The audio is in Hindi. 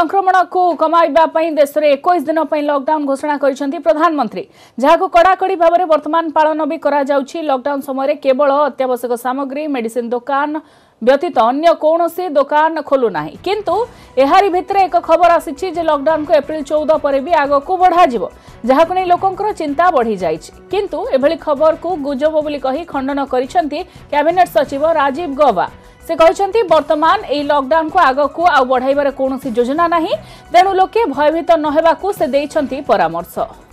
संक्रमण को कमाइबा देश में 21 दिन लॉकडाउन घोषणा करिसेंती प्रधानमंत्री, जहां कड़ाकड़ी भाव में वर्तमान पालन भी करा जाउछि। लॉकडाउन समय केवल अत्यावश्यक सामग्री मेडिसिन दुकान व्यतीत अन्य कौनसी दुकान खोलू ना, किंतु एहारी भितरे एक खबर आसी जे लॉकडाउन को एप्रिल 14 पर भी आग को बढ़ा जहां नहीं लोकंकर चिंता बढ़ी जाइछि। किंतु एभली खबर को गुजब बोली कही खंडन करिसेंती कैबिनेट सचिव राजीव गौबा। से कहते वर्तमान एई लॉकडाउन को आग को आउ बढ़ाइबार कौनसी योजना नहीं, तेणु लोके भयभीत न हेबाकू से देइछंती परामर्श।